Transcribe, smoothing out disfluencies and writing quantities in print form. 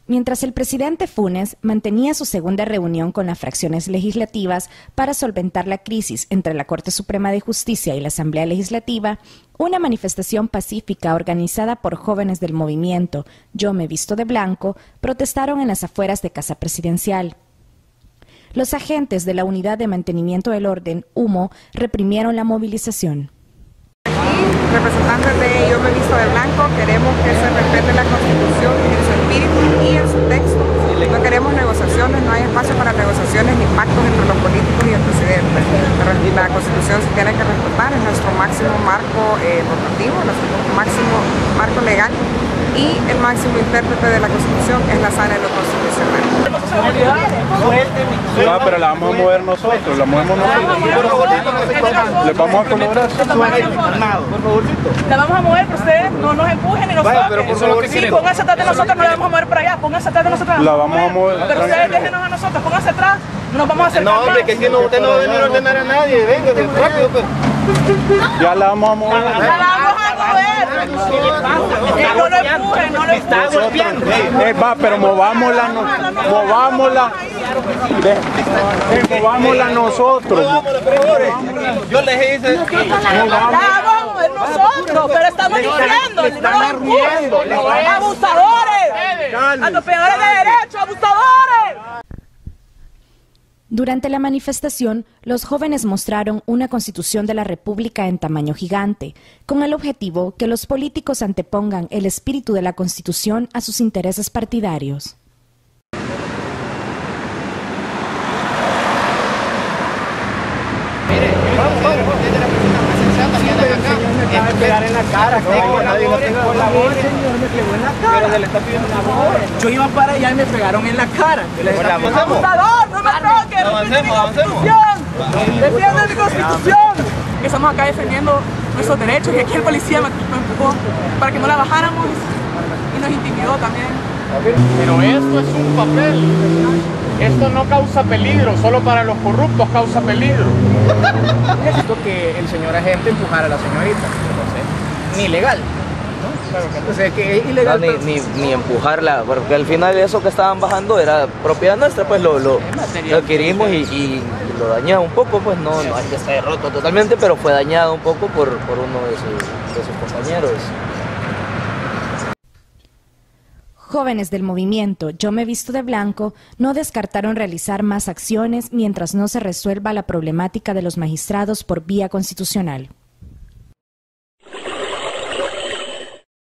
Mientras el presidente Funes mantenía su segunda reunión con las fracciones legislativas para solventar la crisis entre la Corte Suprema de Justicia y la Asamblea Legislativa, una manifestación pacífica organizada por jóvenes del movimiento Yo me visto de blanco protestaron en las afueras de Casa Presidencial. Los agentes de la Unidad de Mantenimiento del Orden, UMO, reprimieron la movilización. Representantes de Yo me visto de blanco, queremos que se respete la Constitución en su espíritu y en su texto. No queremos negociaciones, no hay espacio para negociaciones ni pactos entre los políticos y el presidente. La Constitución se tiene que respetar, es nuestro máximo marco normativo, nuestro máximo marco legal, y el máximo intérprete de la Constitución es la Sala de lo Constitucional. No, pero la vamos a mover nosotros, la movemos nosotros. ¿Les vamos a colaborar? La vamos a mover, pero ustedes no nos empujen ni nos toquen. Sí, pónganse atrás de nosotros, no la vamos a mover para allá, pónganse atrás de nosotros. La vamos a mover. Pero ustedes déjenos a nosotros, pónganse atrás, no nos vamos a acercar. No, hombre, que aquí no, usted no va a venir a ordenar a nadie, venga, rápido, pues. Ya la vamos a mover. La vamos a mover. No lo empujen, no lo empujen. Va, pero movámosla nosotros. Yo les hice. La vamos a mover nosotros, pero estamos diciendo, no lo empujen. ¡Abusadores! ¡Atropelladores de derechos, abusadores! Durante la manifestación, los jóvenes mostraron una Constitución de la República en tamaño gigante, con el objetivo que los políticos antepongan el espíritu de la Constitución a sus intereses partidarios. Me pegar en la cara, nadie lo tengo por la voz, señor, me pegó en la cara. Pero se le está pidiendo una voz. Yo iba para allá y me pegaron en la cara. ¡Abusador, no me toques! Avancemos. ¡Defiende mi Constitución! Estamos acá defendiendo nuestros derechos y aquí el policía nos empujó para que no la bajáramos y nos intimidó también. Pero esto es un papel. Esto no causa peligro, solo para los corruptos causa peligro. Necesito que el señor agente empujara a la señorita, entonces, ni legal, ¿no? Claro, entonces que es ilegal. No, ni empujarla, porque al final eso que estaban bajando era propiedad nuestra, pues lo adquirimos y lo dañado un poco, pues no es que esté roto totalmente, pero fue dañado un poco por uno de sus compañeros. Jóvenes del movimiento Yo me visto de blanco no descartaron realizar más acciones mientras no se resuelva la problemática de los magistrados por vía constitucional.